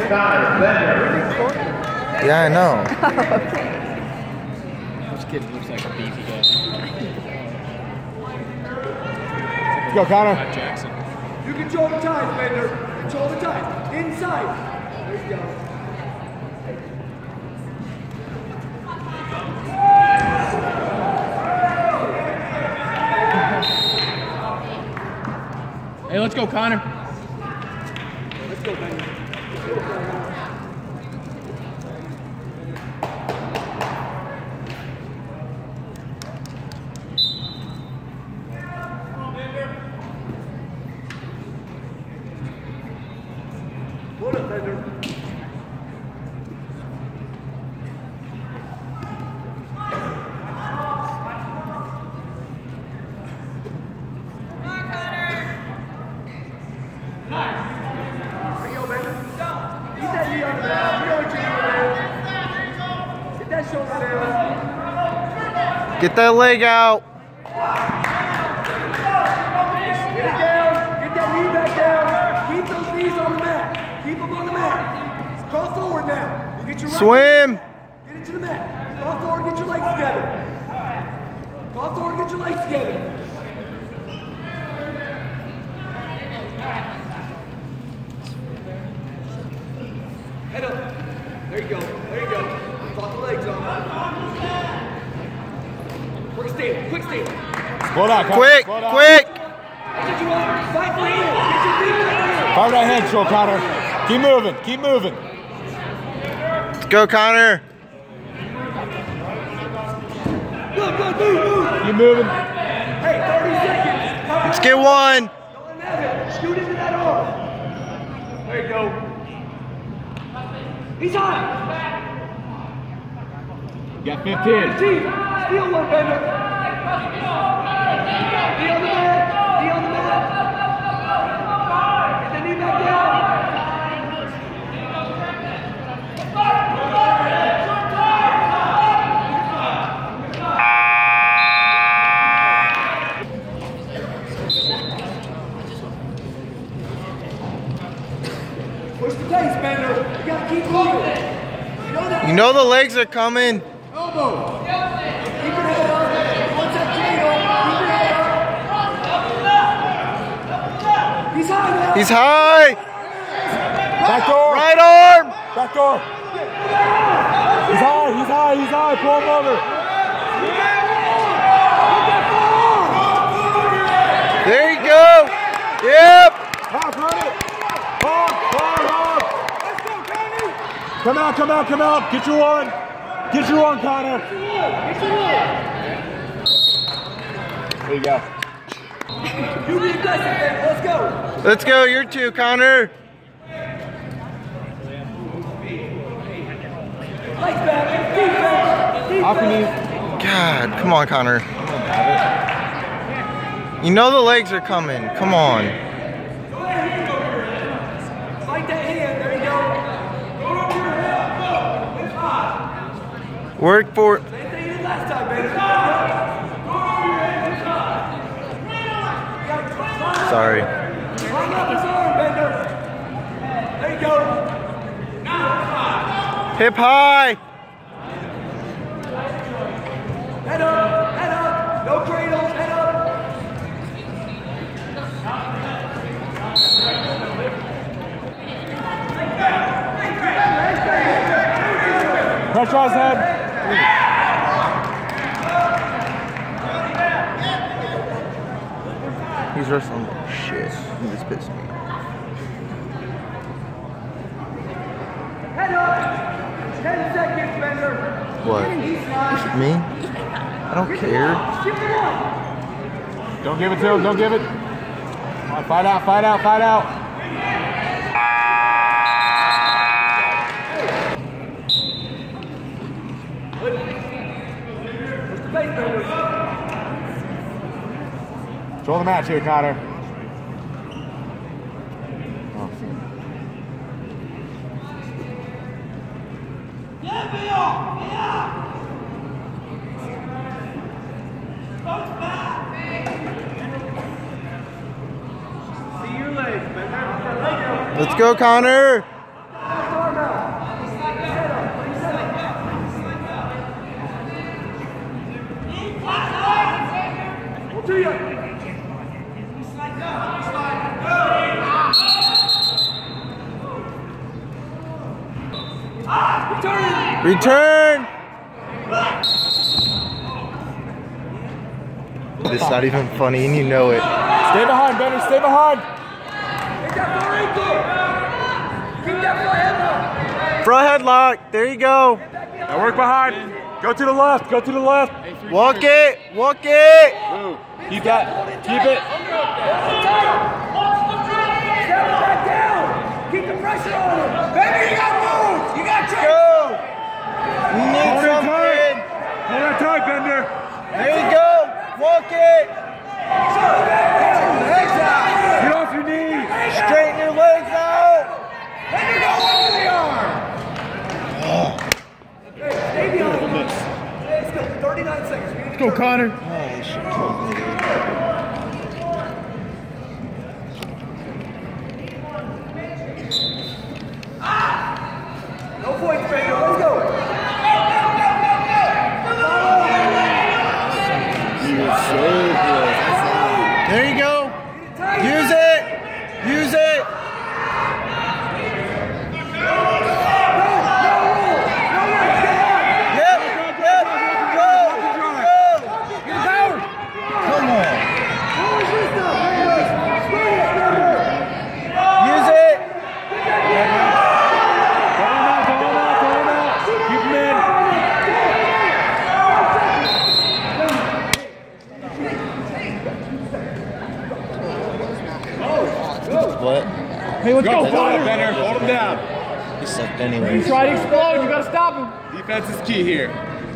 Yeah, I know. This kid looks like a beefy guy. Let's go, Connor. Jackson. You control the time, Bender. Control the time. Inside. There you go. Hey, let's go, Connor. Let's go, Bender. Hold up, Bender. Get that leg out. Get it down. Get that knee back down. Keep those knees on the mat. Keep them on the mat. Cross forward now. You get your right Swim. Get it to the mat. Cross forward, get your legs together. Cross forward, get your legs together. Head up. There you go. There you go. Drop the legs on. Quick stand. Quick stand. Slow down, Connor. Quick, Slow down. quick. That's what you want. Fight for hand. Get your feet back in. Fire that hand, show, Connor. Keep moving. Keep moving. Let's go, Connor. Good, good, move. Keep moving. Hey, 30 seconds. Let's get one. Don't have it. Scoot into that arm. There you go. He's high. You got 15. 15. Steal one, Bender. Be on the mat. Be on the mat. Get the knee back down. Push the pace, Bender. You gotta keep moving. You know the legs are coming. Elbow. Keep your head up. Once that cradle, keep your head up. He's high now. He's high. Back door. Right arm. Back door. He's high. He's high. He's high. Pull him over. There you go. Yep. Half, run it. Hog. Let's go, Connie. Come out, come out, come out. Get your one. Get your one, Connor. Get your one. There you go. You be aggressive, man. Let's go. Let's go. You're two, Connor. Legs back. Defense. How can you? God, come on, Connor. You know the legs are coming. Come on. Fight that hand. There you go. Work for it. Same thing you did last time, baby. Sorry. Line up his arm, Bender. There you go. Hip high. Head up. Head up. No cradles. Head up. Pressure on his head. He's wrestling like shit. He just pissed me off. Head up. 10 seconds, Bender. What? Me? I don't care. Skip the one. Don't give it to him. Don't give it. Come on, fight out. Fight out. Fight out. Push the base, Bender. Control the match here, Connor. Oh. See your legs, Bender. Let's go, Connor. Start See ya. Return! This is not even funny and you know it. Stay behind, Bender. Stay behind. Get that far ankle. Keep that front headlock. Front headlock. There you go. Now work behind. Go to the left. Go to the left. Walk it. Walk it. Keep that. Keep it. Step back down. Keep the pressure on him. Baby, you got moves. You got tricks. Go. We need Hold it something. tight. Hold it tight, Bender. There you go. Walk it. Get off your knees. Straighten your legs out. Let me go over the arm. Hey, stay behind him. Let's go. 39 seconds. Let's go, Connor. Oh, this shit killed me, dude. No points, Bender. Let's go. There you go. Use it. Use it. Yep. Yep. Go. Go. Come on. Use it. Keep him in. What? Hey, let's go, Hold Connor. him, Bender. Hold him down. He sucked You anyways. try to explode, you gotta stop him. Defense is key here.